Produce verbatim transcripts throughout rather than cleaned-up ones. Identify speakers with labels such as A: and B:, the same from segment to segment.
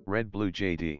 A: Red Blue J D.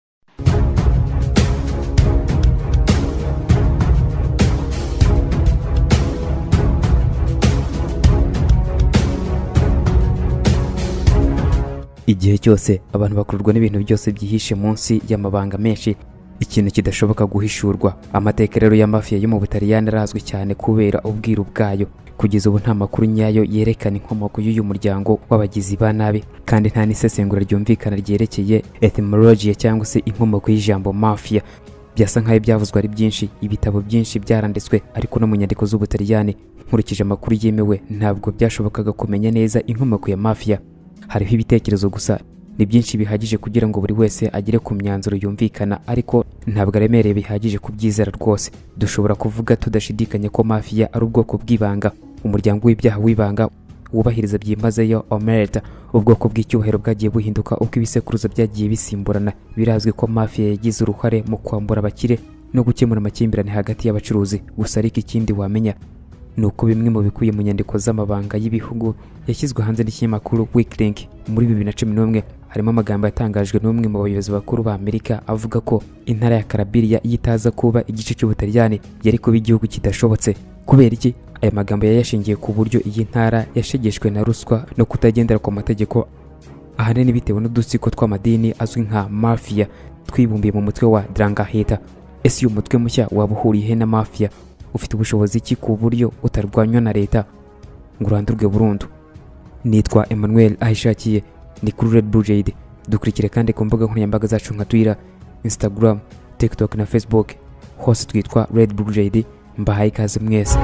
B: Igihe cyose abantu bakururwa n'ibintu byose byihishe munsi y'amabanga menshi, ikintu kidashoboka guhishurwa. Amateka rero ya mafia yo mu Butaliyani arazwi cyane kubera ubwiru bwayo. Kugeza ubu nta makuru nyayo yerekana inkomoko y'uyu muryango w'abagizi ba nabi, kandi nta n'isesengura ryumvikana ryerekeye etymology cyangwa se inkomoko y'ijambo mafia. Byasa nkaho byavuzwe ari byinshi, ibitabo byinshi byaranditswe, ariko no mu nyandiko z'Ubutaliyani nkurikije amakuru yemewe ntabwo byashobokaga kumenya neza inkomoko ya mafia. Hariho ibitekerezo gusa, ni byinshi bihagije kugira ngo buri wese agire ku myanzuro yumvikana, ariko ntabwo aremereye bihagije kubyizera rwose. Dushobora kuvuga tudashidikanya ko mafia ari ubwoko bw'ibanga, umuryango w'ibyaha w'ibanga wubahiriza byimazeyo omerta. Ubwoko bw'icyubahiro bwagiye buhinduka uko ibisekuruza byagiye bisimburana. Birazwi ko mafia yagize uruhare mu kwambura abakire no gukemura amakimbirane hagati y'abacuruzi. Gusa ariko ikindi wamenya nuko bimwe mu bikuye mu nyandiko z'amabanga y'ibihugu yashyizwe hanze n'ikinyamakuru Wikileaks muri bibiri na cumi n'umwe, harimo amagambo yatangajwe n'umwe mu bayobozi bakuru ba Amerika avuga ko intara ya Calabria yitaza kuba igice cy'Ubutaliyani yari kuba igihugu kidashobotse. Kubera iki? Aya magambo yayashingiye ku buryo iyi ntara yashegeshwe na ruswa no kutagendera ku mategeko, ahanini bitewe n'udutsiko tw'amadini azwi nka mafia twibumbiye mu mutwe wa Drangheta. Ese uyu mutwe mushya waba uhuriye na mafia? Ufite ubushobozi ki ku buryo utarwanywa na leta ngo urandurwe burundu? Nitwa Emmanuel Ahishakiye, ni kuri Red Blue J D. Dukurikire kandi ku mbuga nkoranyambaga zacu nka Twitter, Instagram, TikTok na Facebook, hose twitwa Red Blue J D. Mbahaye ikaze mwese.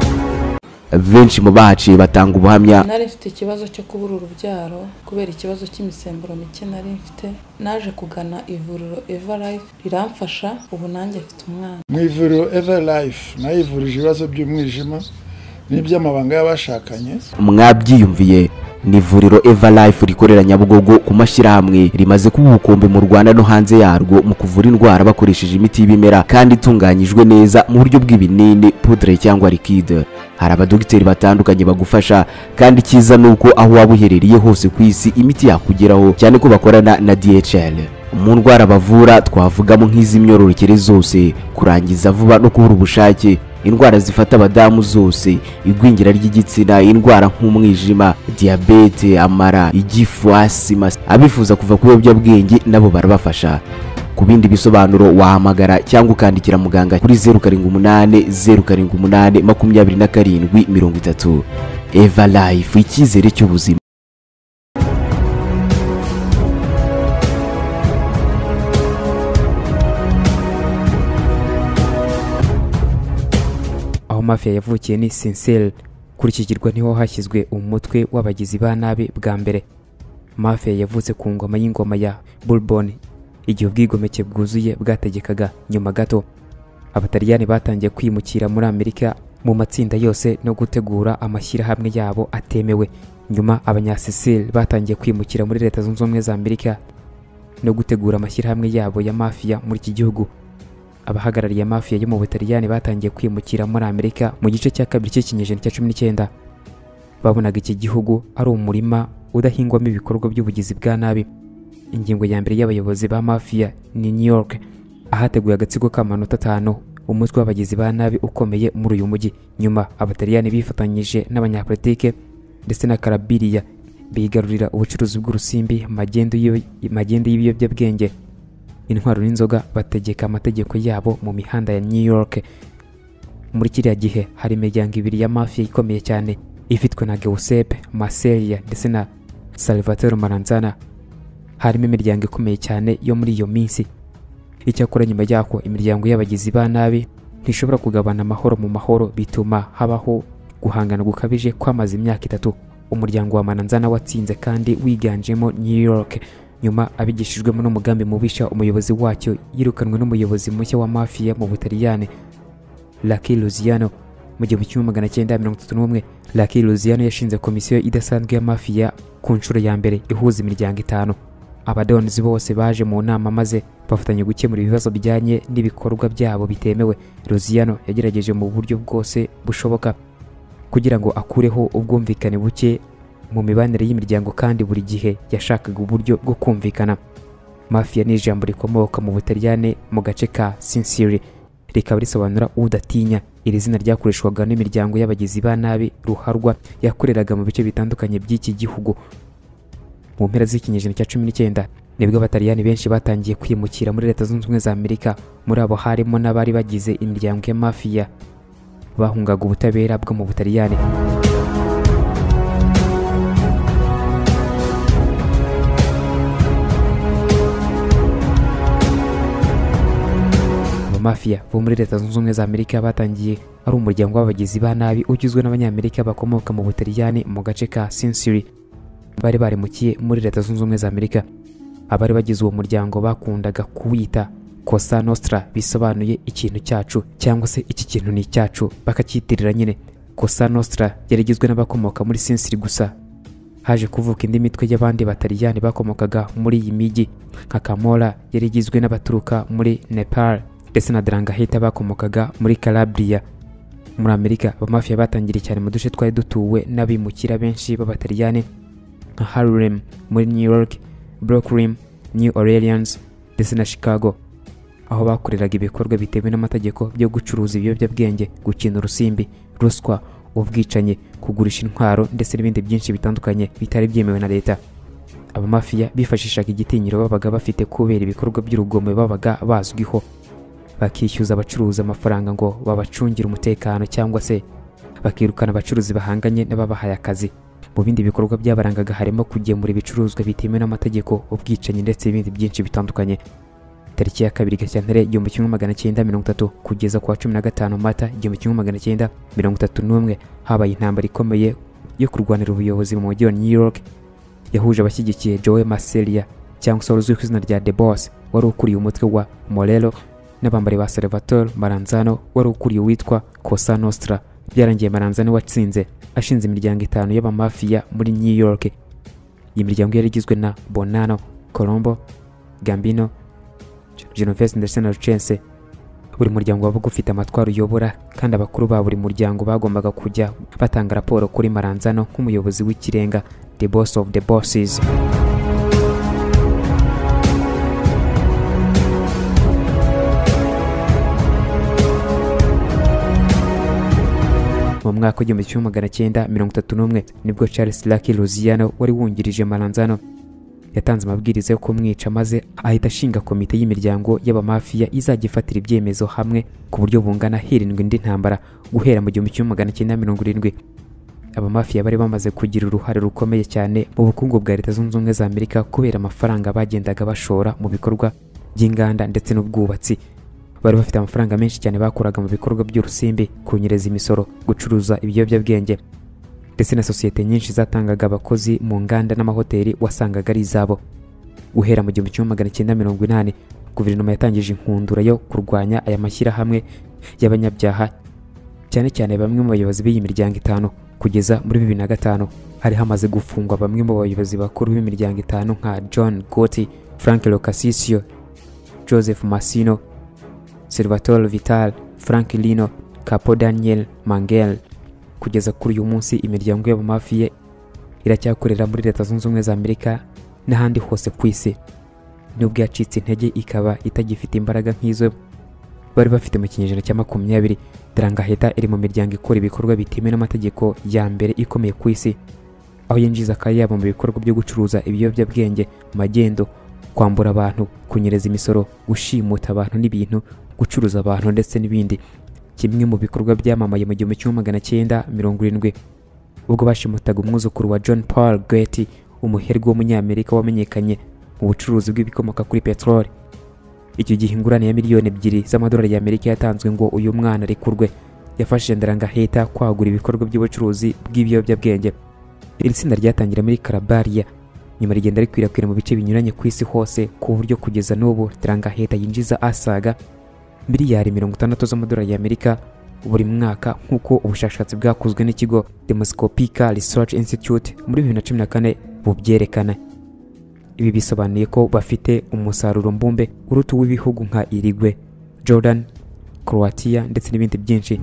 C: Benshi mu bahaciye batanga ubuhamya.
D: Nari mfite ikibazo cyo kubura urubyaro kubera ikibazo cy'imisemburo mike nari mfite. Naje kugana ivuriro Everlife riramfasha, ubu nanjye mfite umwana.
E: Mu ivuriro Everlife nayivurije ibibazo by'umwijima n'iby'amabanga y'abashakanye.
C: Mwabyiyumviye, ni ivuriro Everlife rikorera Nyabugogo ku mashyirahamwe rimaze kuba ubukombe mu Rwanda no hanze yarwo mu kuvura indwara bakoresheje imiti y'ibimera kandi itunganyijwe neza mu buryo bw'ibinini, poudre cyangwa liquide. Hari abadogiteri batandukanye bagufasha, kandi cyiza nuko aho waba uherereye hose ku isi imiti yakugeraho, cyane ko bakorana na D H L. Mu ndwara bavura twavugamo nk'iz'imyororokere zose, kurangiza vuba no kubura ubushake, indwara zifata abadamu zose, igwingira ry'igitsina, indwara nk'umwijima, diabete, amara, igifu, asima. Abifuza kuva ku biyobyabwenge nabo barabafasha. Ku bindi bisobanuro wahamagara cyangwa ukandikira muganga kuri zero karindwi umunani zero karindwi umunani makumyabiri na karindwi mirongo itatu. Everlife, icyizere cy'ubuzima.
B: Aho mafia yavukiye ni Sincere, kuri iki kirwa niho hashyizwe umutwe w'abagizi ba nabi bwa mbere. Mafia yavutse ku ngoma y'ingoma ya Bourbon, igihe ubwigomeke bwuzuye bwategekaga. Nyuma gato Abataliyani batangiye kwimukira muri Amerika mu matsinda yose no gutegura amashyirahamwe yabo atemewe. Nyuma abanyasicile batangiye kwimukira muri Leta Zunze Ubumwe za Amerika no gutegura amashyirahamwe yabo ya mafia muri iki gihugu. Abahagarariye mafia yo mu Butaliyani batangiye kwimukira muri Amerika mu gice cya kabiri cy'ikinyejana cya cumi n'icyenda. Babonaga iki gihugu ari umurima udahingwamo ibikorwa by'ubugizi bwa nabi. Ingingo ya mbere y'abayobozi ba mafia ni New York, ahateguye agatsiko k'amanota atanu, umutwe w'abagizi ba nabi ukomeye muri uyu mujyi. Nyuma Abataliyani bifatanyije n'abanyapolitike ndetse na Calabria bigarurira ubucuruzi bw'urusimbi, magendo y'ibiyobyabwenge, intwaro n'inzoga. Bategeka amategeko yabo mu mihanda ya New York. Muri kiriya gihe hari imiryango ibiri ya mafia ikomeye cyane, ifitwe na Giuseppe Masseria ndetse na Salvatore Maranzana. Harimo imiryango ikomeye cyane yo muri iyo minsi. Icyakora nyuma y'ako imiryango y'abagizi ba nabi ntishobora kugabana amahoro mu mahoro, bituma habaho guhangana gukabije kwamaze imyaka itatu. Umuryango wa Maranzana watsinze kandi wiganjemo New York. Nyuma abigishijwemo n'umugambi mubisha, umuyobozi wacyo yirukanwe n'umuyobozi mushya wa mafia mu Butaliyani, Lucky Luciano. Mu gihumbi kimwe magana cyenda mirongo itatu n'umwe, Lucky Luciano yashinze komisiyo idasanzwe ya mafia ku nshuro ya mbere ihuza imiryango itanu. Abadonzi bose baje mu nama maze bafatanya gukemura ibibazo bijyanye n'ibikorwa byabo bitemewe. Luciano yagerageje mu buryo bwose bushoboka kugira ngo akureho ubwumvikane buke mu mibanire y'imiryango, kandi buri gihe yashakaga uburyo bwo kumvikana. Mafia ni ijambo rikomoka mu Butaliyani mu gace ka Sicily, rikaba risobanura udatinya. Iri zina ryakoreshwaga n'imiryango y'abagizi ba nabi ruharwa yakoreraga mu bice bitandukanye by'iki gihugu. Mu mpera z'ikinyejana cya cumi n'icyenda nibwo Abataliyani benshi batangiye kwimukira muri Leta Zunze Ubumwe za Amerika. Muri abo harimo n'abari bagize imiryango ya Mafia bahungaga ubutabera bwo mu Butaliyani. Mafia bo muri Leta Zunze Ubumwe za Amerika batangiye ari umuryango w'abagizi ba nabi ugizwe n'Abanyamerika bakomoka mu Butaliyani mu gace ka Sicily, bari barimukiye muri Leta Zunze Ubumwe za Amerika. Abari bagize uwo muryango bakundaga kuwita Cosa Nostra, bisobanuye ikintu cyacu cyangwa se iki kintu ni cyacu, bakacyitirira nyine. Cosa Nostra yarigizwe n'abakomoka muri Sicily gusa. Haje kuvuka indi mitwe y'abandi Bataliyani bakomokaga muri iyi migi nka Camorra yarigizwe n'abaturuka muri Nepal ndetse na Drangheta bakomokaga muri Calabria. Muri Amerika abamafia batangiriye cyane mu duce twari dutuwe n'abimukira benshi b'Abataliyani nka Harlem muri New York, Brooklyn, New Orleans ndetse na Chicago, aho bakoreraga ibikorwa bitewe n'amategeko byo gucuruza ibiyobyabwenge, gukina urusimbi, ruswa, ubwicanyi, kugurisha intwaro ndetse n'ibindi byinshi bitandukanye bitari byemewe na leta. Abamafia bifashishaga igitinyiro babaga bafite kubera ibikorwa by'urugomo babaga bazwiho, bakishyuza abacuruzi amafaranga ngo babacungire umutekano cyangwa se bakirukana abacuruzi bahanganye n'ababahaye akazi. Mu bindi bikorwa byabarangaga harimo kugemura ibicuruzwa bitemewe n'amategeko, ubwicanyi ndetse n'ibindi byinshi bitandukanye. Tariki ya kabiri Gashyantare igihumbi kimwe magana cyenda mirongo itatu kugeza ku wa cumi na gatanu Mata igihumbi kimwe magana cyenda mirongo itatu n'umwe habaye intambara ikomeye yo kurwanira ubuyobozi mu mujyi wa New York yahuje abashyigikiye Joe Maselia cyangwa se uzwi ku izina rya The Boss, wari ukuriye umutwe wa Morello, n'abambari ba Salvatore Maranzano wari ukuriye witwa Cosa Nostra. Byarangiye Maranzano watsinze ashinze imiryango itanu y'abamafia muri New York. Iyi miryango yari igizwe na Bonanno, Colombo, Gambino, Genovese ndetse na Lucchese. Buri muryango wabaga ufite amatwaro uyobora, kandi abakuru ba buri muryango bagombaga kujya batanga raporo kuri Maranzano nk'umuyobozi w'ikirenga, the boss of the bosses. Mu mwaka w'igihumbi kimwe magana cyenda mirongo itatu n'umwe nibwo Charles Lucky Luciano wari wungirije Maranzano yatanze amabwiriza yo kumwica, maze ahita ashinga komite y'imiryango y'abamafia izajya ifatira ibyemezo hamwe ku buryo bungana hirindwa indi ntambara. Guhera mu gihumbi kimwe magana cyenda mirongo irindwi abamafia bari bamaze kugira uruhare rukomeye cyane mu bukungu bwa Leta Zunze Ubumwe za Amerika kubera amafaranga bagendaga bashora mu bikorwa by'inganda ndetse n'ubwubatsi. Bari bafite amafaranga menshi cyane bakoraga mu bikorwa by'urusimbi, kunyereza imisoro, gucuruza ibiyobyabwenge ndetse na sosiyete nyinshi zatangaga abakozi mu nganda n'amahoteli wasangaga ari izabo. Guhera mu gihumbi kimwe magana cyenda mirongo inani guverinoma yatangije inkundura yo kurwanya aya mashyirahamwe y'abanyabyaha, cyane cyane bamwe mu bayobozi b'iyi miryango itanu. Kugeza muri bibiri na gatanu hari hamaze gufungwa bamwe mu bayobozi bakuru b'imiryango itanu nka John Gotti, Frank Locascio, Joseph Massino, Salvatore Vital, Frank Lino, Capo Daniel Mangel. Kugeza kuri uyu munsi imiryango y'abamafia iracyakorera muri Leta Zunze Ubumwe za Amerika n'ahandi hose ku isi, nubwo yacitse intege ikaba itagifite imbaraga nk'izo bari bafite mu kinyejana cya makumyabiri. Drangheta iri mu miryango ikora ibikorwa bitemewe n'amategeko ya mbere ikomeye ku isi, aho yinjiza akayabo mu bikorwa byo gucuruza ibiyobyabwenge, magendo, kwambura abantu, kunyereza imisoro, gushimuta abantu n'ibintu, gucuruza abantu ndetse n'ibindi. Kimwe mu bikorwa byamamaye mu gihumbi kimwe magana cyenda mirongo irindwi ubwo bashimutaga umwuzukuru wa John Paul Getty, umuherwe w'umunyamerika wamenyekanye mu bucuruzi bw'ibikomoka kuri peteroli. Icyo gihe ingurane ya miliyoni ebyiri z'amadolari y'Amerika yatanzwe ngo uyu mwana arekurwe. Yafashije Drangheta kwagura ibikorwa by'ubucuruzi bw'ibiyobyabwenge. Iri tsinda ryatangira muri Calabria, nyuma rigenda rikwirakwira mu bice binyuranye ku isi hose, ku buryo kugeza n'ubu Drangheta yinjiza asaga miliyari mirongo itandatu z'amadolari y'Amerika buri mwaka, nk'uko ubushakashatsi bwakozwe n'ikigo Demoscopica Research Institute muri bibiri na cumi na kane bubyerekana. Ibi bisobanuye ko bafite umusaruro mbumbe uruta w'ibihugu nka Uruguay, Jordan, Croatia ndetse n'ibindi byinshi.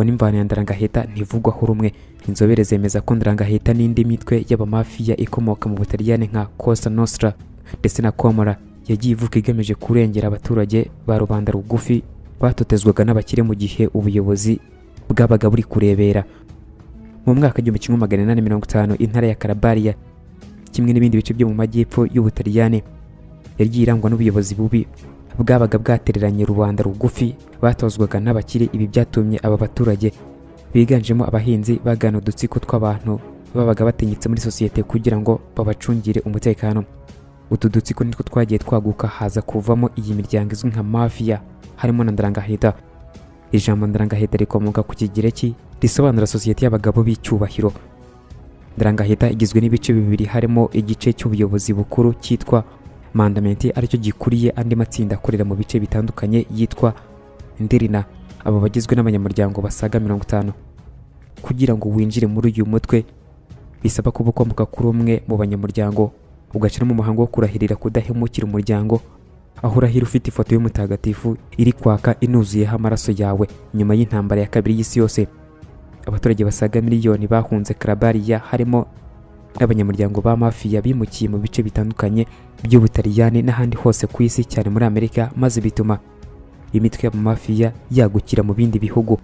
B: imvo n'imvano ya Ndarangaheta ntivugwaho rumwe. Inzobere zemeza ko Ndarangaheta n'indi mitwe y'abamafiya ikomoka mu Butaliyani nka Cosa Nostra ndetse na Comora yagiye ivuka igamije kurengera abaturage ba rubanda rugufi batotezwaga n'abakire mu gihe ubuyobozi bwabaga buri kurebera. Mu mwaka w'igihumbi kimwe magana inani mirongo itanu intara ya Calabria kimwe n'ibindi bice byo mu majyepfo y'Ubutaliyani yagiye irangwa n'ubuyobozi bubi bwabaga bwatereranye rubanda rugufi batozwaga n'abakire. Ibi byatumye aba baturage biganjemo abahinzi bagana udutsiko tw'abantu babaga batinyitse muri sosiyete kugira ngo babacungire umutekano. Utu dutsiko nitwo twagiye twaguka haza kuvamo iyi miryango izwi nka mafia harimo na Ndarangaheta. Ijambo Ndarangaheta rikomoka ku Kigereki risobanura sosiyete y'abagabo b'icyubahiro. Ndarangaheta igizwe n'ibice bibiri harimo igice cy'ubuyobozi bukuru cyitwa Mandamenti aricyo gikuriye andi matsinda akorera mu bice bitandukanye yitwa Ndirina. Abo bagizwe n'abanyamuryango basaga mirongo itanu. Kugira ngo winjire muri uyu mutwe bisaba kuba ukomoka kuri umwe mu banyamuryango ugacira mu muhango wo kurahirira kudahemukira umuryango, aho urahira ufite ifoto y'umutagatifu iri kwaka inuzuyeho amaraso yawe. Nyuma y'intambara ya kabiri y'isi yose abaturage basaga miliyoni bahunze Calabria harimo n'abanyamuryango ba mafia bimukiye mu bice bitandukanye by'Ubutaliyani n'ahandi hose ku isi cyane muri Amerika, maze bituma imitwe y'abamafia yagukira mu bindi bihugu.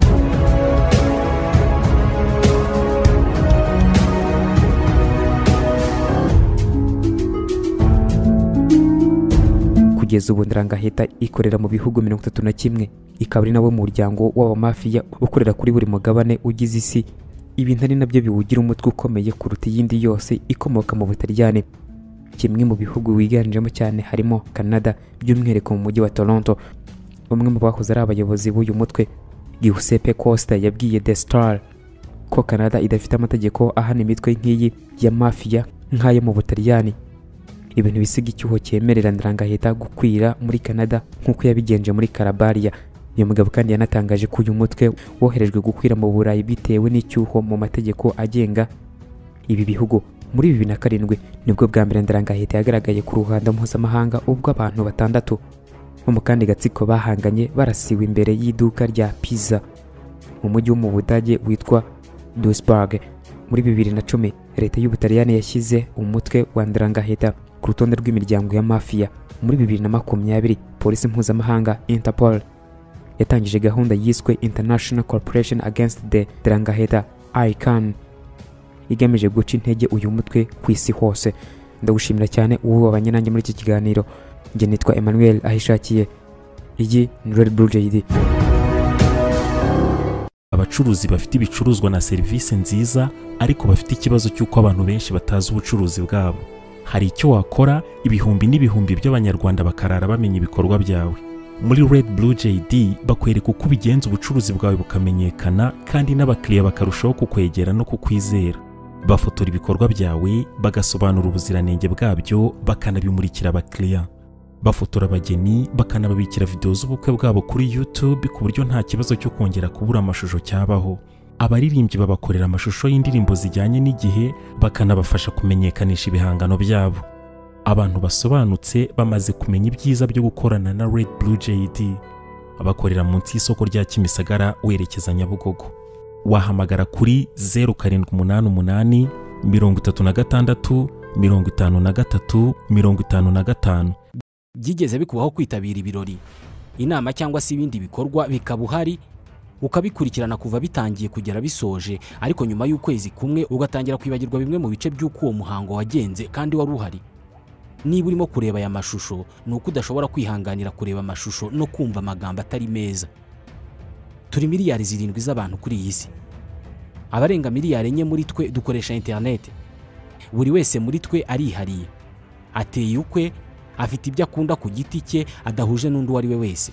B: Kugeza ubu Ndarangaheta ikorera mu bihugu mirongo itatu na kimwe, ikaba ari nawe mu muryango w'abamafia ukorera kuri buri mugabane ugize isi. Ibintu ari nabyo biwugira umutwe ukomeye kuruta iyindi yose ikomoka mu Butaliyani. Kimwe mu bihugu wiganjemo cyane harimo Canada, by'umwihariko mu mujyi wa Toronto. Umwe mu bahoze ari abayobozi b'uyu mutwe, Giuseppe Costa, yabwiye The Star ko Canada idafite amategeko ahana imitwe nk'iyi ya mafia nk'ayo mu Butaliyani. Ibintu bisiga icyuho cyemerera Ndarangaheta gukwira muri Canada nk'uko yabigenje muri Calabria. Uyu mugabo kandi yanatangaje ko uyu mutwe woherejwe gukwira mu Burayi bitewe n'icyuho mu mategeko agenga ibi bihugu. Muri bibiri na karindwi nibwo bwa mbere Ndarangaheta yagaragaye ku ruhando mpuzamahanga ubwo abantu batandatu bo mu kandi gatsiko bahanganye barasiwe imbere y'iduka rya pizza mu mujyi wo mu Budage witwa Duisburg. Muri bibiri na cumi leta y'Ubutaliyani yashyize umutwe wa Ndarangaheta ku rutonde rw'imiryango ya mafia. Muri bibiri na makumyabiri polisi mpuzamahanga Interpol yatangije gahunda yiswe International Corporation Against the Ndarangaheta I C A N igamije guca intege uyu mutwe ku isi hose. Ndagushimira cyane uwo wabanye nanjye muri iki kiganiro. Njye nitwa Emmanuel Ahishakiye. Iyi ni Red Blue J D.
A: Abacuruzi bafite ibicuruzwa na serivisi nziza ariko bafite ikibazo cy'uko abantu benshi batazi ubucuruzi bwabo. Hari icyo wakora ibihumbi n'ibihumbi by'abanyarwanda bakarara bamenya ibikorwa byawe. Muri Red Blue J D bakwereka uko ubigenza ubucuruzi bwawe bukamenyekana kandi n'abakiriya bakarushaho kukwegera no kukwizera. Bafotora ibikorwa byawe, bagasobanura ubuziranenge bwabyo, bakanabimurikira abakiriya. Bafotora abageni, bakanababikira video z'ubukwe bwabo kuri YouTube ku buryo nta kibazo cyo kongera kubura amashusho cyabaho. Abaririmbyi babakorera amashusho y'indirimbo zijyanye n'igihe, bakanabafasha kumenyekanisha ibihangano byabo. Abantu basobanutse bamaze kumenya ibyiza byo gukorana na Red Blue J D. Abakorera munsi y'isoko rya Kimisagara werekeza Nyabugogo. Wahamagara kuri zeru karindwi umunani umunani mirongo itatu na gatandatu mirongo itanu na gatatu mirongo itanu na gatanu.
F: Byigeze bikubaho kwitabira ibirori, inama cyangwa se ibindi bikorwa bikaba uhari ukabikurikirana kuva bitangiye kugera bisoje, ariko nyuma y'ukwezi kumwe ugatangira kwibagirwa bimwe mu bice by'uko uwo muhango wagenze kandi wari uhari? Niba urimo kureba aya mashusho nuko udashobora kwihanganira kureba amashusho no kumva amagambo atari meza. Turi miliyari zirindwi z'abantu kuri iyi si. Abarenga miliyari enye muri twe dukoresha internet. Buri wese muri twe arihariye, ateye ukwe, afite ibyo akunda ku giti cye adahuje n'undi wari we wese.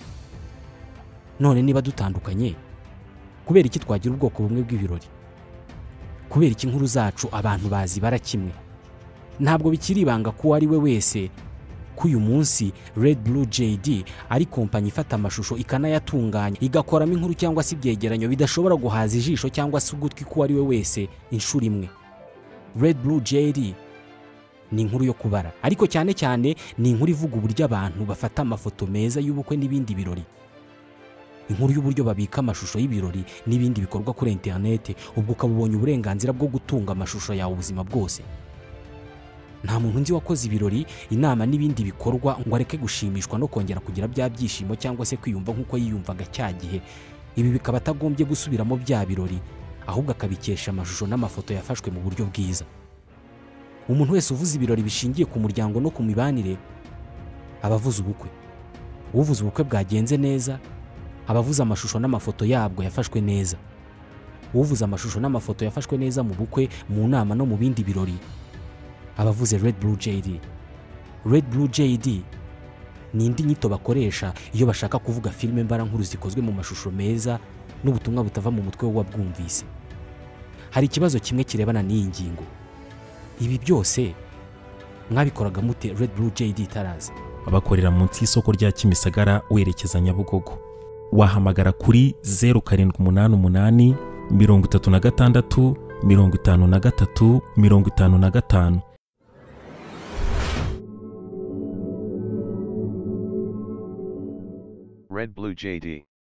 F: None niba dutandukanye, kubera iki twagira ubwoko bumwe bw'ibirori? Kubera iki inkuru zacu abantu bazi bara kimwe? Ntabwo bikiri ibanga ko ari we wese ko uyu munsi Red Blue J D ari kompanyi ifata amashusho ikanayatunganya igakoramo inkuru cyangwa se ibyegeranyo bidashobora guhaza ijisho cyangwa se ugutwi ko ari we wese inshuro imwe. Red Blue J D ni inkuru yo kubara, ariko cyane cyane ni inkuru ivuga uburyo abantu bafata amafoto meza y'ubukwe n'ibindi birori. inkuru y'uburyo babika amashusho y'ibirori n'ibindi bikorwa kuri interineti, ubwo ukaba ubonye uburenganzira bwo gutunga amashusho yawe ubuzima bwose. Nta muntu nzi wakoze ibirori, inama n'ibindi bikorwa ngo areke gushimishwa no kongera kugira bya byishimo cyangwa se kwiyumva nk'uko yiyumvaga cya gihe. Ibi bikaba atagombye gusubiramo bya birori, ahubwo akabikesha amashusho n'amafoto yafashwe mu buryo bwiza. Umuntu wese uvuze ibirori bishingiye ku muryango no ku mibanire abavuze ubukwe. Uvuze ubukwe bwagenze neza abavuze amashusho n'amafoto yabwo yafashwe neza. Uvuze amashusho n'amafoto yafashwe neza mu bukwe, mu nama no mu bindi birori abavuze Red Blue J D. Red Blue J D ni indi nyito bakoresha iyo bashaka kuvuga filime mbarankuru zikozwe mu mashusho meza n'ubutumwa butava mu mutwe w'uwabwumvise. Hari ikibazo kimwe kirebana n'iyi ngingo. Ibi byose mwabikoraga mute Red Blue J D itaraza?
A: Abakorera munsi y'isoko rya Kimisagara werekeza Nyabugogo. Wahamagara kuri zeru karindwi umunani umunani mirongo itatu na gatandatu mirongo itanu na gatatu mirongo itanu na gatanu.
G: Red Blue J D.